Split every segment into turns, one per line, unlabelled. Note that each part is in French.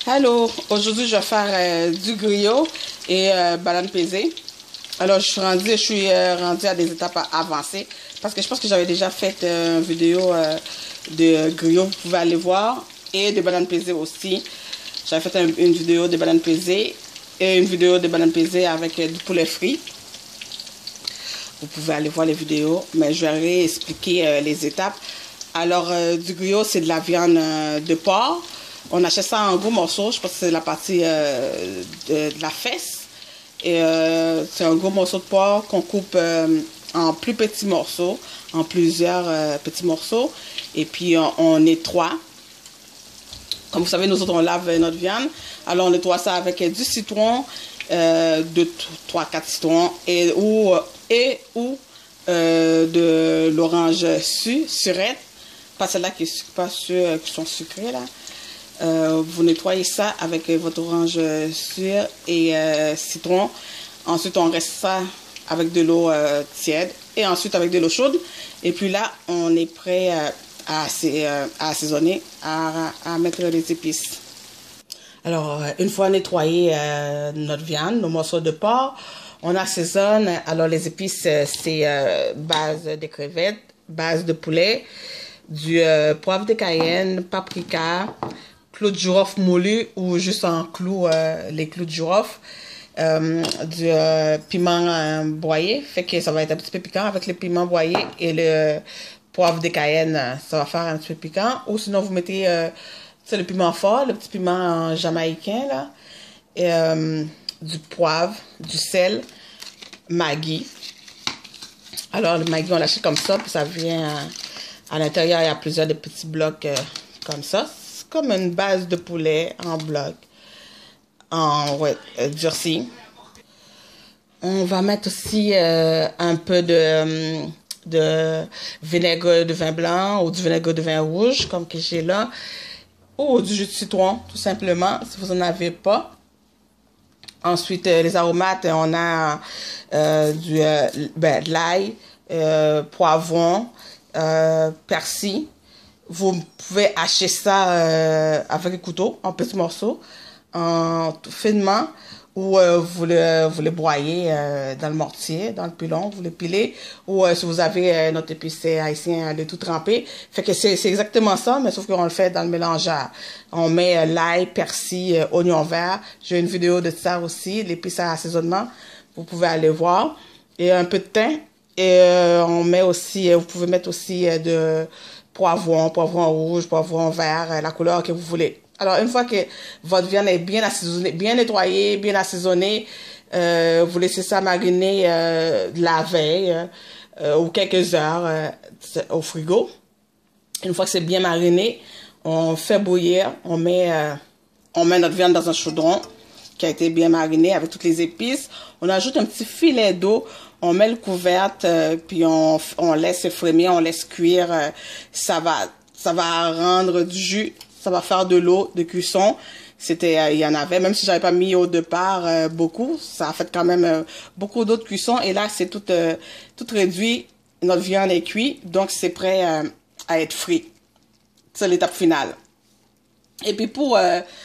Allô, aujourd'hui je vais faire du griot et banane pesée. Alors je suis rendue à des étapes avancées parce que je pense que j'avais déjà fait une vidéo de griot, vous pouvez aller voir, et de banane pesée aussi. J'avais fait une vidéo de banane pesée et une vidéo de banane pesée avec du poulet frit. Vous pouvez aller voir les vidéos, mais je vais réexpliquer les étapes. Alors du griot, c'est de la viande de porc. On achète ça en gros morceaux, je pense que c'est la partie de la fesse. Et c'est un gros morceau de porc qu'on coupe en plus petits morceaux, en plusieurs petits morceaux. Et puis on nettoie. Comme vous savez, nous autres on lave notre viande. Alors on nettoie ça avec du citron, 3-4 citrons et ou de l'orange surette. Pas celle-là qui sont sucrées là. Vous nettoyez ça avec votre orange sûre et citron. Ensuite, on reste ça avec de l'eau tiède et ensuite avec de l'eau chaude. Et puis là, on est prêt à assaisonner, à mettre les épices. Alors, une fois nettoyé notre viande, nos morceaux de porc, on assaisonne. Alors, les épices, c'est base de crevettes, base de poulet, du poivre de Cayenne, paprika, clous de girofle moulu ou juste en clous, les clous de girofle, du piment broyé, fait que ça va être un petit peu piquant avec le piment broyé et le poivre de Cayenne, ça va faire un petit peu piquant. Ou sinon vous mettez le piment fort, le petit piment jamaïcain là, et du poivre, du sel, Maggi. Alors le Maggi on l'achète comme ça, puis ça vient à l'intérieur, il y a plusieurs de petits blocs comme ça. Comme une base de poulet en bloc, durci. On va mettre aussi un peu de vinaigre de vin blanc ou du vinaigre de vin rouge, comme que j'ai là, ou du jus de citron, tout simplement, si vous n'en avez pas. Ensuite, les aromates, on a de l'ail, poivron, persil. Vous pouvez hacher ça avec un couteau en petits morceaux, finement, ou vous le broyez dans le mortier, dans le pilon, vous le pilez, ou si vous avez notre épicé haïtien, le tout trempé. Fait que c'est exactement ça, mais sauf qu'on le fait dans le mélangeur. On met l'ail, persil, oignon vert. J'ai une vidéo de ça aussi, l'épice à assaisonnement. Vous pouvez aller voir. Et un peu de thym. Et on met aussi, vous pouvez mettre aussi de poivron rouge, poivron vert, la couleur que vous voulez. Alors, une fois que votre viande est bien assaisonnée, bien nettoyée, bien assaisonnée, vous laissez ça mariner la veille ou quelques heures au frigo. Une fois que c'est bien mariné, on fait bouillir, on met notre viande dans un chaudron qui a été bien mariné avec toutes les épices. On ajoute un petit filet d'eau. On met le couvercle, puis on laisse frémir, on laisse cuire. Ça va rendre du jus, ça va faire de l'eau de cuisson. Il y en avait, même si j'avais pas mis au départ beaucoup, ça a fait quand même beaucoup d'eau de cuisson. Et là, c'est tout réduit. Notre viande est cuite, donc c'est prêt à être frit. C'est l'étape finale. Et puis pour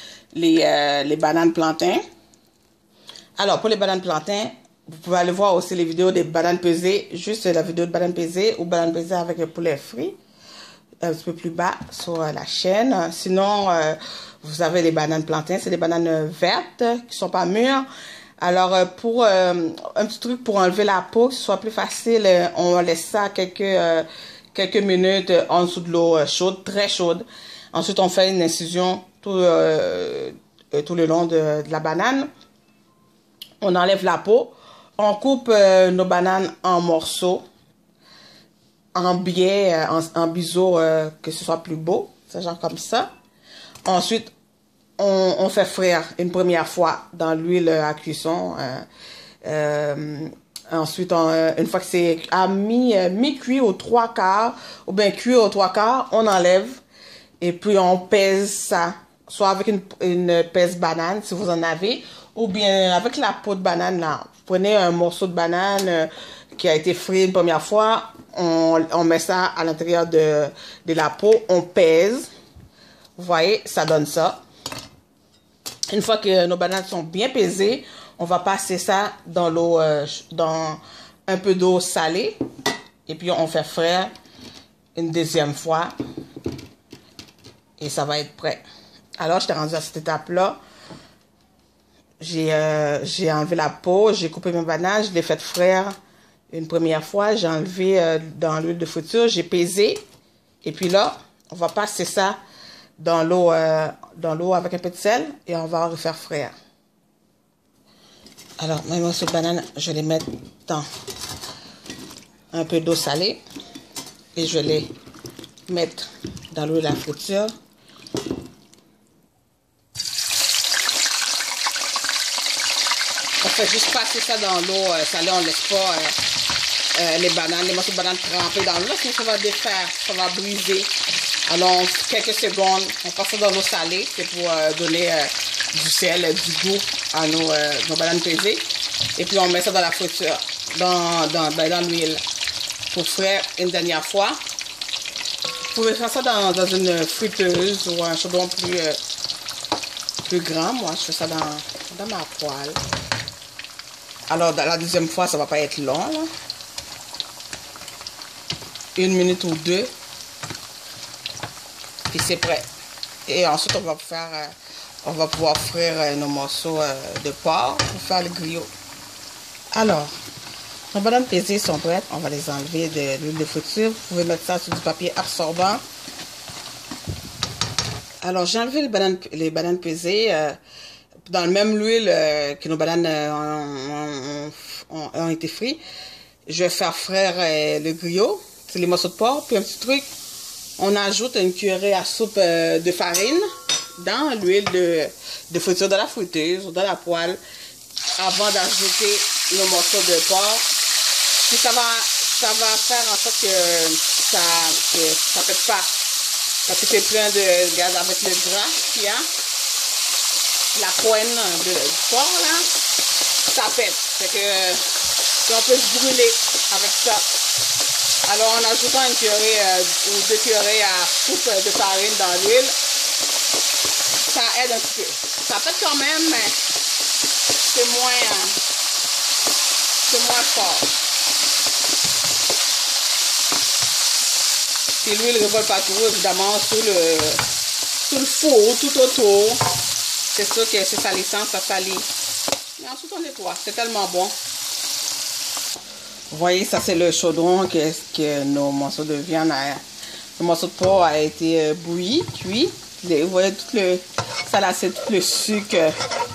les bananes plantains. Alors, pour les bananes plantains, vous pouvez aller voir aussi les vidéos des bananes pesées, juste la vidéo de bananes pesées ou bananes pesées avec le poulet frit, un petit peu plus bas sur la chaîne. Sinon, vous avez les bananes plantains, c'est des bananes vertes qui sont pas mûres. Alors, pour un petit truc pour enlever la peau, que ce soit plus facile, on laisse ça quelques minutes en dessous de l'eau chaude, très chaude. Ensuite, on fait une incision tout le long de la banane. On enlève la peau. On coupe nos bananes en morceaux, en biais, en biseaux, que ce soit plus beau, c'est genre comme ça. Ensuite, on fait frire une première fois dans l'huile à cuisson. Ensuite, une fois que c'est à mi-cuit aux 3/4, ou bien cuit aux 3/4, on enlève et puis on pèse ça, soit avec une pèse banane si vous en avez, ou bien avec la peau de banane là. Vous prenez un morceau de banane qui a été frit une première fois, on met ça à l'intérieur de la peau, on pèse. Vous voyez, ça donne ça. Une fois que nos bananes sont bien pesées, on va passer ça dans l'eau, dans un peu d'eau salée. Et puis on fait frire une deuxième fois. Et ça va être prêt. Alors, j'étais rendue à cette étape-là. J'ai enlevé la peau, j'ai coupé mes bananes, je l'ai fait frire une première fois. J'ai enlevé dans l'huile de friture, j'ai pesé. Et puis là, on va passer ça dans l'eau avec un peu de sel et on va refaire frire. Alors, mes morceaux de banane, je les mets dans un peu d'eau salée et je les mettre dans l'eau de la friture. On fait juste passer ça dans l'eau salée, on ne laisse pas les bananes, les morceaux de bananes trempés dans l'eau, sinon ça va défaire, ça va briser. Alors, quelques secondes, on passe ça dans l'eau salée, c'est pour donner du sel, du goût à nos bananes pesées. Et puis, on met ça dans la friture, dans l'huile, pour frire une dernière fois. Vous pouvez faire ça dans une friteuse ou un chaudron plus grand. Moi, je fais ça dans ma poêle. Alors, dans la deuxième fois, ça va pas être long, là. 1 minute ou 2. Puis c'est prêt. Et ensuite, on va pouvoir frire nos morceaux de porc pour faire le griot. Alors, nos bananes pesées sont prêtes. On va les enlever de l'huile de friture. Vous pouvez mettre ça sur du papier absorbant. Alors, j'ai enlevé les bananes pesées dans le même huile que nos bananes ont été frites. Je vais faire frire le griot. C'est les morceaux de porc. Puis un petit truc, on ajoute une cuillerée à soupe de farine dans l'huile de friture de la friteuse ou dans la poêle avant d'ajouter nos morceaux de porc. Puis ça va faire en sorte que ça pète pas. Parce que c'est plein de gaz avec le gras qu'il y a. La poêle du porc là, ça pète. Fait que on peut se brûler avec ça. Alors, en ajoutant une cuillerée ou 2 cuillerées à soupe de farine dans l'huile, ça aide un petit peu. Ça pète quand même, mais c'est moins fort. Si l'huile ne revole pas trop, évidemment, sous le four, tout autour, c'est sûr que c'est salissant, ça salit. Mais ensuite, on nettoie. C'est tellement bon. Vous voyez, ça c'est le chaudron que nos morceaux de viande, le morceau de porc a été bouilli, cuit. Vous voyez tout le sucre,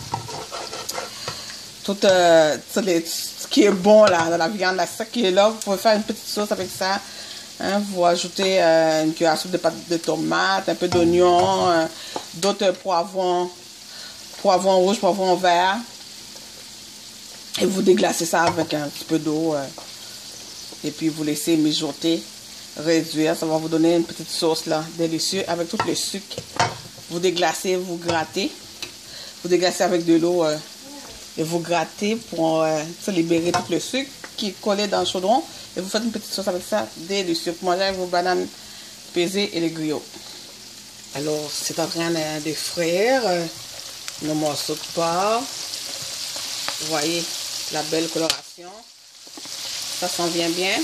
tout ce qui est bon là, dans la viande, là, ça qui est là. Vous pouvez faire une petite sauce avec ça. Hein, vous ajoutez une cuillère à soupe de pâte de tomate, un peu d'oignon, d'autres poivrons rouges, poivrons verts. Et vous déglacez ça avec un petit peu d'eau. Et puis vous laissez mijoter, réduire. Ça va vous donner une petite sauce là, délicieuse avec tout le sucre. Vous déglacez, vous grattez. Vous déglacez avec de l'eau et vous grattez pour libérer tout le sucre qui est collé dans le chaudron. Et vous faites une petite sauce avec ça, délicieux. Pour manger avec vos bananes pesées et les griots. Alors, c'est en train de frire nos morceaux de porc. Vous voyez la belle coloration. Ça s'en vient bien.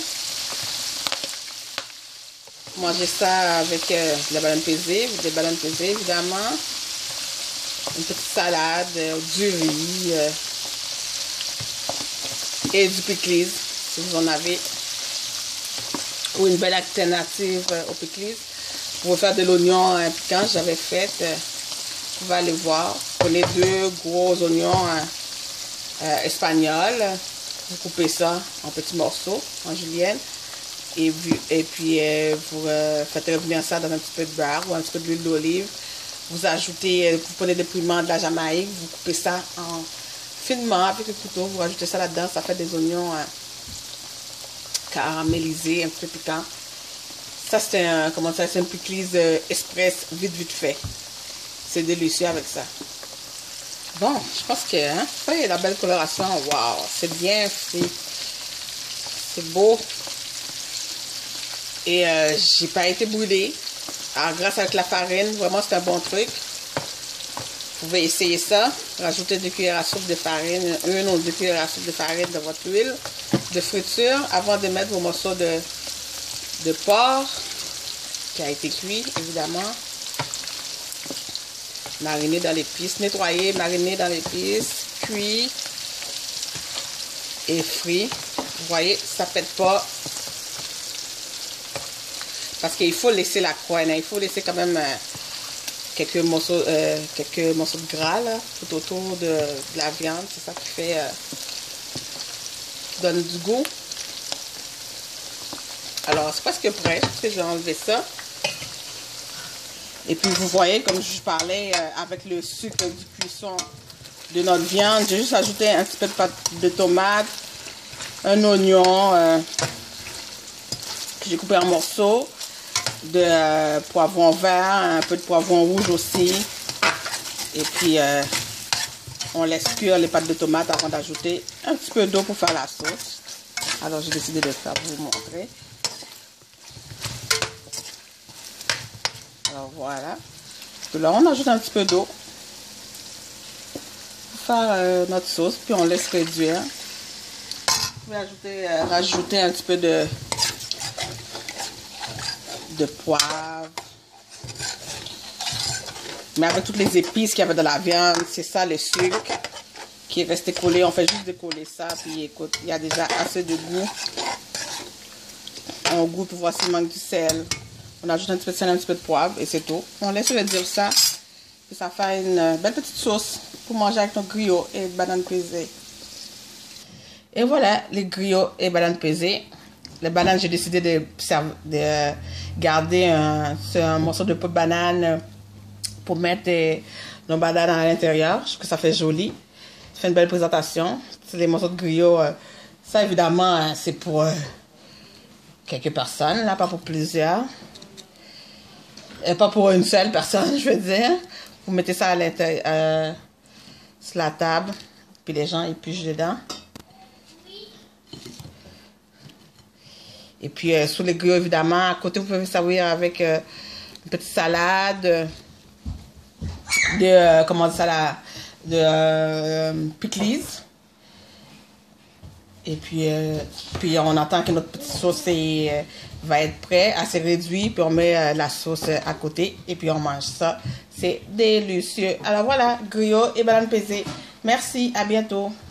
Mangez ça avec des bananes pesées évidemment. Une petite salade, du riz et du pickles si vous en avez. Ou une belle alternative au pickles. Vous pouvez faire de l'oignon piquant, j'avais fait. Vous pouvez aller voir. Prenez 2 gros oignons espagnols. Vous coupez ça en petits morceaux, en julienne. Et puis, vous faites revenir ça dans un petit peu de beurre ou un petit peu d'huile d'olive. Vous ajoutez, vous prenez des piments de la Jamaïque, vous coupez ça finement avec le couteau, vous rajoutez ça là-dedans, ça fait des oignons caramélisés, un petit peu piquants. Ça, c'est un pickles express vite fait. C'est délicieux avec ça. Bon, je pense que, ça y est, la belle coloration, waouh, c'est bien fait. C'est beau. Et j'ai pas été brûlée. Alors, grâce avec la farine, vraiment, c'est un bon truc. Vous pouvez essayer ça. Rajoutez 2 cuillères à soupe de farine, 1 ou 2 cuillères à soupe de farine dans votre huile de friture avant de mettre vos morceaux de porc qui a été cuit, évidemment. Mariner dans l'épice, nettoyer, mariner dans l'épice, cuit et frit. Vous voyez, ça ne pète pas. Parce qu'il faut laisser la couenne, hein. Il faut laisser quand même quelques morceaux de gras là, tout autour de la viande. C'est ça qui fait, qui donne du goût. Alors, c'est presque prêt. Je vais enlever ça. Et puis, vous voyez, comme je parlais, avec le sucre du cuisson de notre viande, j'ai juste ajouté un petit peu de pâte de tomate, un oignon que j'ai coupé en morceaux, de poivron vert, un peu de poivron rouge aussi. Et puis, on laisse cuire les pâtes de tomate avant d'ajouter un petit peu d'eau pour faire la sauce. Alors, j'ai décidé de faire pour vous montrer. Alors, voilà. Là, on ajoute un petit peu d'eau pour faire notre sauce, puis on laisse réduire. Vous pouvez rajouter un petit peu de poivre. Mais avec toutes les épices qu'il y avait dans la viande, c'est ça le sucre qui est resté collé. On fait juste décoller ça, puis écoute, il y a déjà assez de goût. On goûte pour voir s'il manque du sel. On ajoute un petit peu de sel, un petit peu de poivre et c'est tout. On laisse réduire ça. Et ça fait une belle petite sauce pour manger avec nos griots et bananes pesées. Et voilà les griots et bananes pesées. Les bananes, j'ai décidé de garder un morceau de peau de banane pour mettre nos bananes à l'intérieur. Je trouve que ça fait joli. Ça fait une belle présentation. C'est les morceaux de griots. Ça, évidemment, c'est pour quelques personnes, là, pas pour plusieurs. Et pas pour une seule personne, je veux dire. Vous mettez ça à l'intérieur, sur la table, puis les gens, ils pigent dedans. Et puis, sous les griots, évidemment, à côté, vous pouvez servir avec une petite salade comment on dit ça, de pickles. Et puis on attend que notre petite sauce va être prête, assez réduite, puis on met la sauce à côté, et puis on mange ça. C'est délicieux. Alors voilà, griots et bananes pesées. Merci, à bientôt.